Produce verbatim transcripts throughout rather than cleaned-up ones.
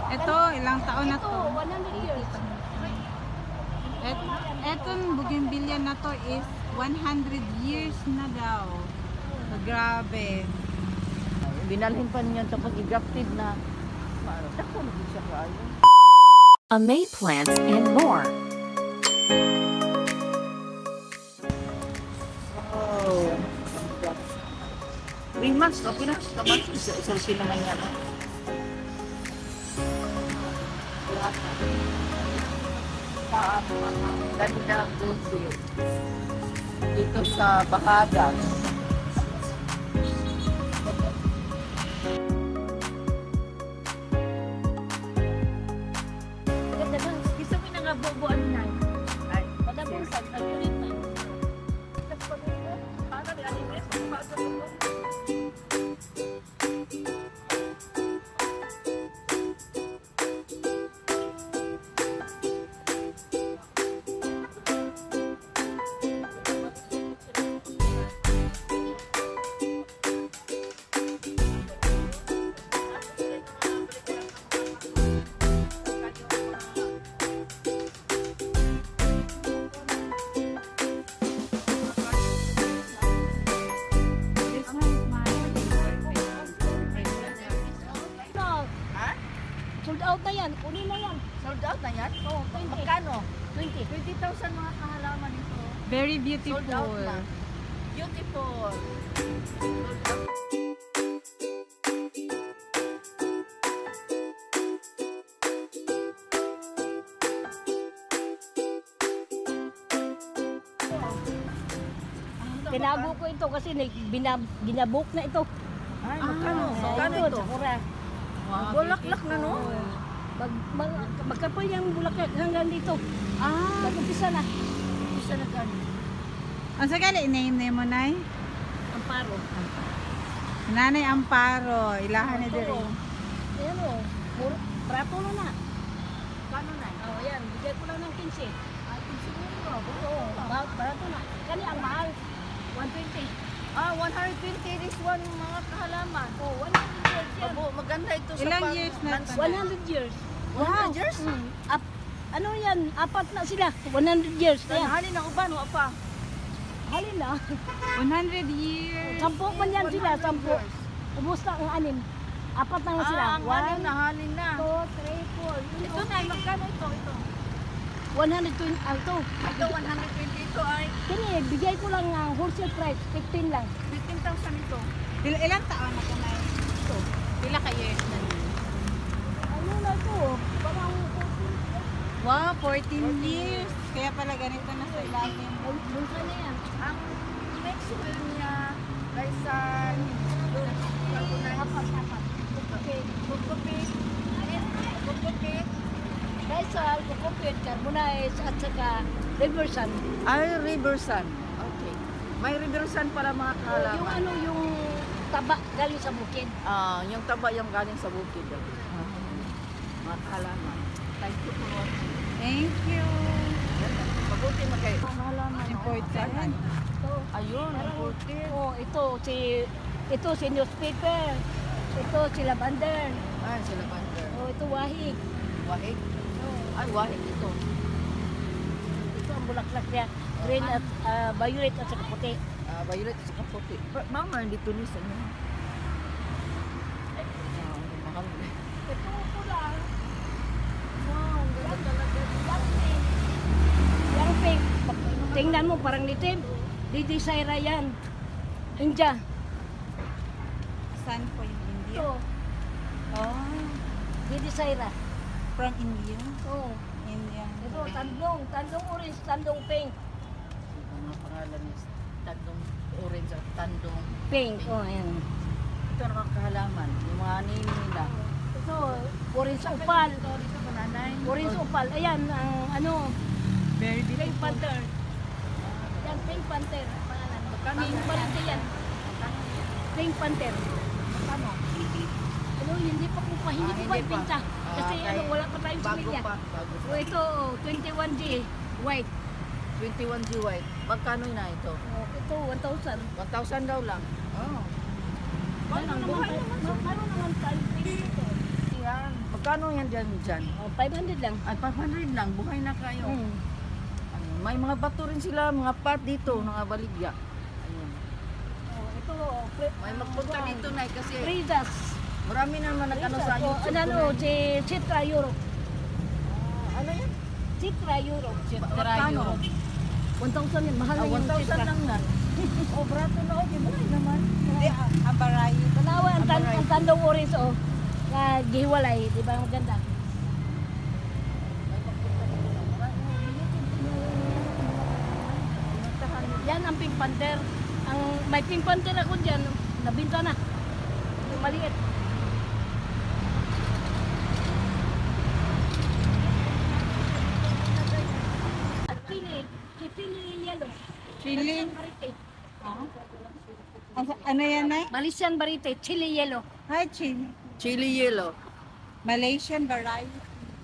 Ito, ilang taon na to? one hundred years. Et, etong bougainvillea na to is one hundred years na daw. So, grabe. Binalhin pa niyan sa pag-grafted na. Dako na siya kaayo. Amay plants and more. Oh. Three months, okay na. Isa-isa naman yan. Ganda ang busil. Dito sa Bahagas. Gusto mo na nga bubuan na. Ay, Pagkabusag, nag-ulit na. Sold out na yan. Kunin mo yan. sold out na yan? Oo, twenty. Magkano? twenty. twenty thousand mga kahalaman dito. Very Sold out beautiful. na. Beautiful. Sold out. Tinago ko ito kasi binab, binabok na ito. Ay, magkano? Ah, Magkano ito? ito? Sakura. Bulaklak na, no? Mag, mag, magkapal yung bulaklak hanggang dito. Ah, Nag-umpisa na. Isa na gani. ang sagali, name name mo, Nay? Amparo. Nanay Amparo, ilahan ni Dere. Ayan o. Puro, prato na na. Kano na? Oh, ayan. Bigay ko lang ng fifteen. Ay, fifteen mo. Oo. ba- Barato na. Kani ang mahal. one twenty. Ah, one hundred twenty this one mga kahalaman. Oh, one hundred years yan. Abo, maganda ito sa Ilang pag- years na ito? one hundred years. one hundred years? Mm. Ap, ano yan? Apat na sila. one hundred years. Yan, Ayan. halin na uban, wa pa. Halin na. one hundred years. Sampo man yan sila. Sampo. years. Ubus na ang anim. Apat na nga sila. Ah, ang halin One, na, halin na. two, three, four. Ito na, magkano ito? Ito. one hundred twenty. Ah, ito. Ito, one hundred twenty ito ay Kini, bigay ko lang ang wholesale price. fifteen lang. fifteen thousand ito. Il ilang taon na ito, Nay? Ito. Pila ka years na niya? Ano na ito? Parang Wow, fourteen years. Kaya pala ganito na sa ilalim. bunsa na yan. Ang next will niya, Kaisan, Kagunay, Apat, apat. Okay. Kukupit, Kukupit, Rizal, Kukupit, Carbonize, at saka Riversan. ay Riversan. Okay. May Riversan para mga Yung kahalaman. ano, yung taba galing sa bukid. Ah, yung taba yung galing sa bukid. Ah, mga kahalaman. Thank you for watching. Thank you. Mabuti na kayo. Important. Ito. Ayun, mabuti. Oh, ito si ito si newspaper. Ito si lavender. Ay, sila bander. Oh, ito wahig. Wahig. Oh, Ay, wahig ito. ito ang bulaklak niya. Green at ah, violet at saka puti. Ah, violet sa kaputi. Mama, dito ni sa inyo. Ah, mahal. Ito pula. Wow, ang ganda talaga. Yang pink. Yang pink. Tingnan mo, parang litim. Didesira yan. India. Saan po yung India? Ito. Oh, Didesira. from India? Oh. India. Ito, tandong. Tandong orange, tandong pink. Ang pangalan is tandong orange at tandong. Pink. Oh, ayan. Ito ang mga kahalaman. Yung mga nini nila. Ito, orange opal. Ito, dito pa nanay. Orange opal. Ayan, ang ano, Very Pink beautiful. Panther. Yan, Pink Panther. Pangalan. Pink Panther yan. Pink Panther. Ano? Ano, hindi pa ko pa, hindi Ah, ko pa hindi pa. ibenta. Ah, Kasi okay. ano, wala pa tayong Bago similya. pa. Bago So pa. ito, twenty-one G, white. twenty-one G white. Magkano na ito? Oh, ito, one thousand. one thousand daw lang. Oh. Ano naman, ano naman tayo pink ito? Yan. Magkano yan dyan dyan? Oh, five hundred lang. Ay, five hundred lang. Buhay na kayo. Hmm. Ano, may mga bato rin sila, mga pot dito, mga baligya. Ayun. Oh, ito, oh, pre- May magpunta ah, dito na kasi Fridas. marami naman nag-ano sa Oh, YouTube. ano, ko na- si Citra Europe. Ah, ano yan? Citra Europe. Magkano? one thousand yan. Mahal Ah, na yung one thousand Citra. lang yan. Oh, brato na, okay, buhay naman. Hindi, ang variety. Tanawa, ang, tan Alright. ang tandong oris, oh. Na gihiwalay, di ba maganda? Yan ang Pink Panther. Ang may Pink Panther ako diyan, nabinta na. Yung maliit. At chili, chili yellow. Chili. Barite. Ano, ano yan, Nay? Malaysian barite, chili yellow. Hi, chili. Chili yellow. Malaysian variety.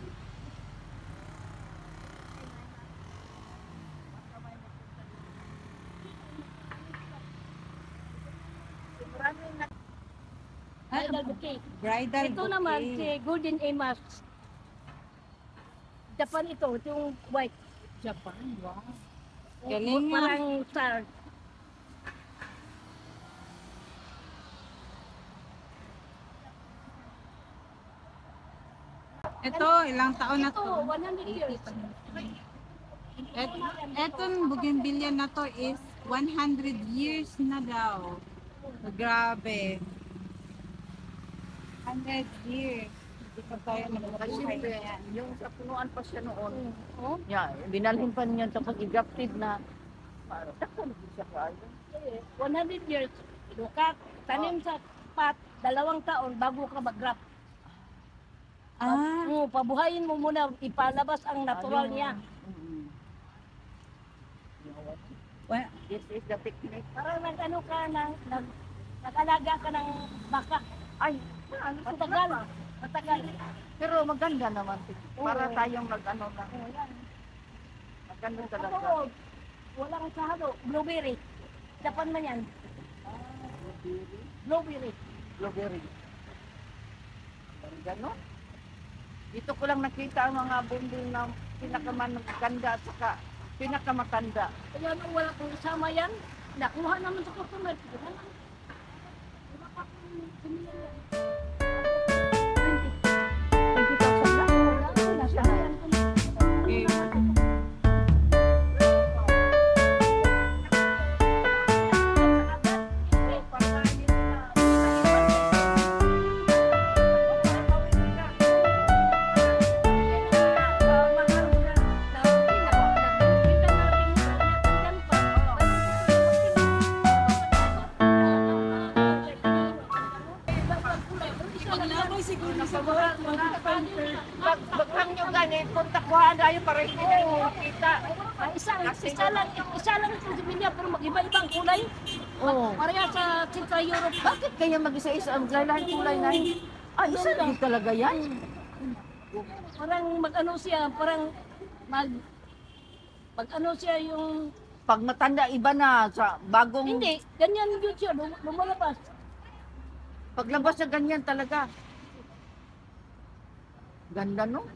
Bridal bouquet. Bridal Ito naman si bouquet. Golden Amos. Japan ito, ito yung white. Japan, wow. Galing nga. Parang star. Ito, ilang taon na Ito, to? one hundred years. Et, etong bougainvillea na to is one hundred years na daw. Grabe. one hundred years. Hindi pa tayo Kasi magbuhay siyempre, yan. yung sa punuan pa siya noon, Oh, yeah, binalhin pa niya sa pag-igaptid na parang takpan siya kayo. one hundred years. Lukat, tanim sa pat, dalawang taon bago ka mag-grab. Ah, Oh, pabuhayin mo muna, ipalabas ang natural Ayun. niya. Mm. wa- This is the technique. Parang nag-ano ka, nang, nag, nag-alaga ka ng baka. Ay, ano, Matagal. Matagal. pero maganda naman. Para Oo. tayong nag-ano lang. Oh, yan. Maganda talaga. Ano, walang sahado. Blueberry. Japan man yan. Blueberry. Blueberry. Ganda, no? Dito ko lang nakita ang mga bundil na pinakamaganda at saka pinakamatanda. Kaya nung wala kong kasama yan, nakuha naman sa customer. Wala lang. Wala pa akong sinihan yan. twenty thousand na. Wala, nasahayan ko na. okay. Baghang nyo ganit, punta kuhaan tayo para hindi na yung makita. Ah, isa, isa lang, isa lang itong sibilya, pero mag-iba-ibang kulay. Oo. Pareha sa Central Europe. Bakit kaya mag-isa-isa ang lahat kulay na yun? Ah, isa lang talaga yan. Parang mag-ano siya, parang mag mag-ano siya yung Pag matanda, iba na sa bagong hindi, ganyan yun siya, lum- lumalabas. paglabas na ganyan talaga. Ganda, no?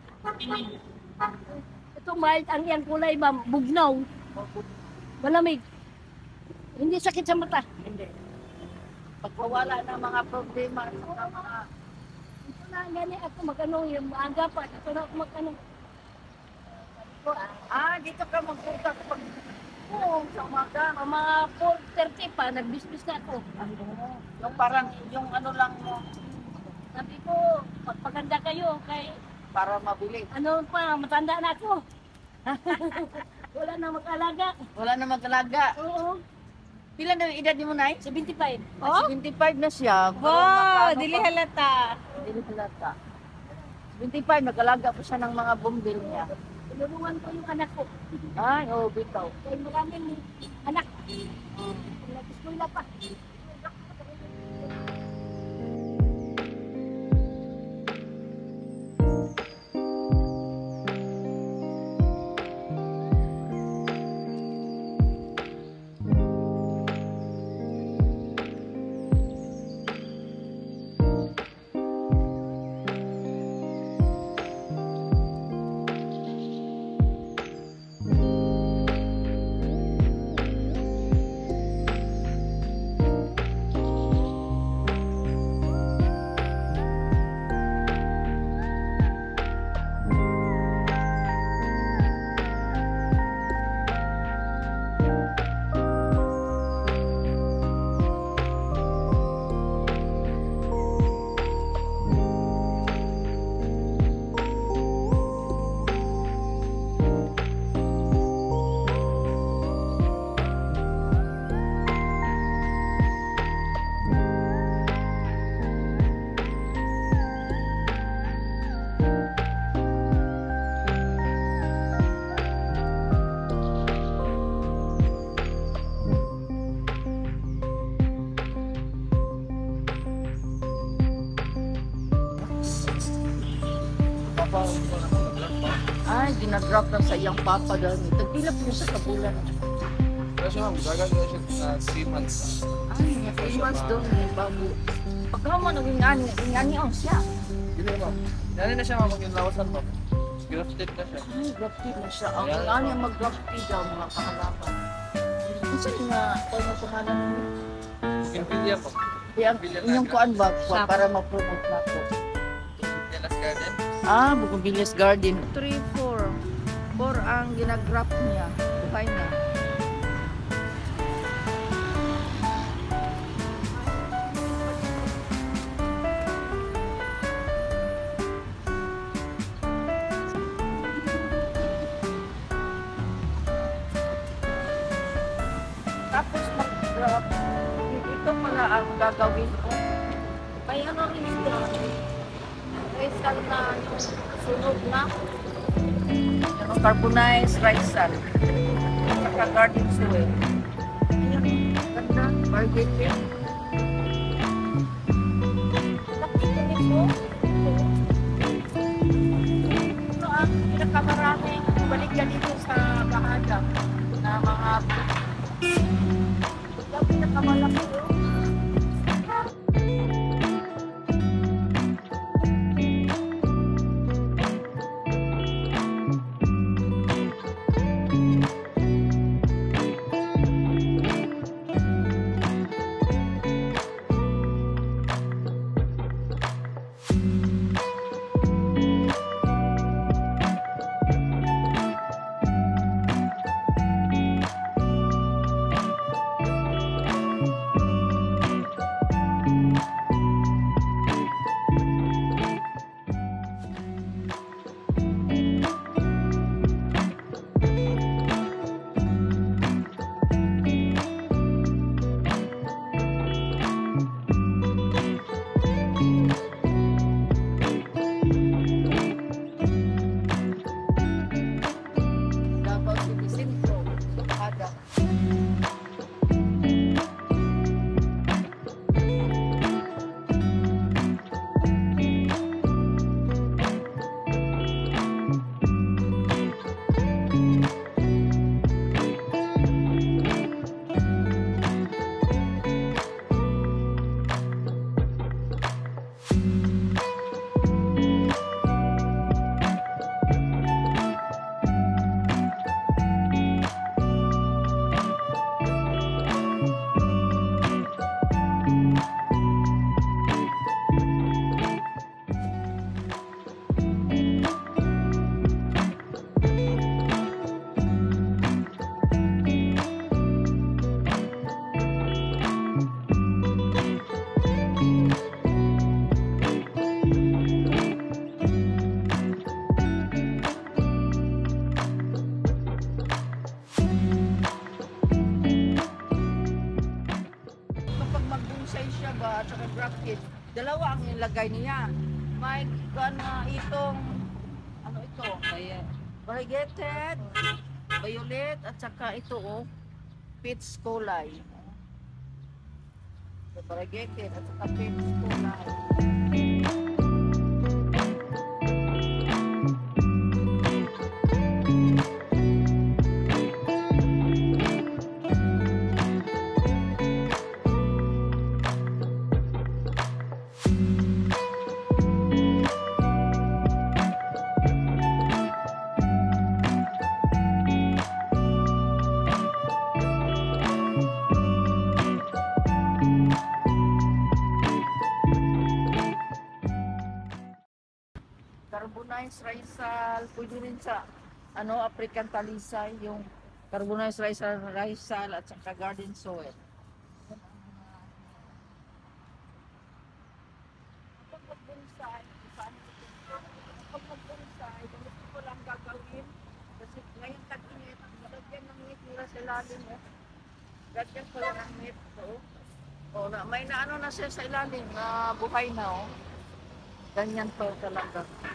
Ito mild, ang yan kulay ba, bugnaw, malamig. Hindi sakit sa mata. Hindi. Pagkawala ng mga problema sa mga Ito na, gani ako mag-ano, yung maaga pa, ito na ako mag-ano. ah, dito ka magpunta pag Oo, sa umaga. Mga mga four thirty pa, nagbisbis na ako. Ano, yung parang yung ano lang mo Sabi ko, magpaganda kayo, kay para mabili. ano pa, matanda na ako. Wala na mag-alaga. Wala na mag-alaga. Oo, Pila na yung edad ni mo, Nay? seventy-five. Oh? seventy-five na siya. Pero Wow, nakano dili pa- halata. Dili halata. seventy-five, nag-alaga pa siya ng mga bumbil niya. Tinulungan ko yung anak ko. Ay, oh, bitaw. Kaya maraming anak. Nag-eskwela pa. trabaho ko na mag-vlog pa. Ay, ginagrap lang sa iyang papa dahil tagpila po sa kabulan. Pero siya ma'am, gagawin siya na three months. Ay, mga three months doon eh, bago. Pagkaman, naging ani, ingani on siya. Hindi ma'am. Yan na siya ma'am, yung lawasan ma'am. Grafted na siya. Ay, grafted na siya. Ang ingani ang mag-grafted daw, mga kahalaman. Ano siya nga, kung ano pangalan mo? Bougainvillea po. Di, ang inyong kuan ba, kuan, para ma-promote na po. Bougainvillea's Garden. Ah, Bougainvillea's Garden. three, four. four ang ginagrap niya. Buhay na. Tapos mag-grab. Ito pala ang gagawin ko. Kaya ano rin ito? Risal na sunog na. Ano, carbonized risal. Saka garden soil. Ayan, ganda. Bargain. Nakita nito. Ito ang pinakamarami. Balik ka dito sa bahagam na mga yung pinakamalaki yun. Davao City Centro, Ada. Kapag mag-bonsai siya ba at saka grafted, dalawa ang ilagay niya. May gan na itong ano ito? Kaya, Variegated, violet at saka ito oh, peach kulay. So, variegated at saka peach kulay. Carbonized risal, pwede rin sa ano, African talisay, yung carbonized risal, risal at saka garden soil. Kapag mag-bonsai, paano ito? Kapag mag-bonsai, ganito ko lang gagawin. Kasi ngayon tag-init, malagyan ng meat nila sa ilalim. Eh. Lagyan ko lang ng meat ko. O, na, may na ano na siya sa ilalim, na buhay na oh. Ganyan to talaga.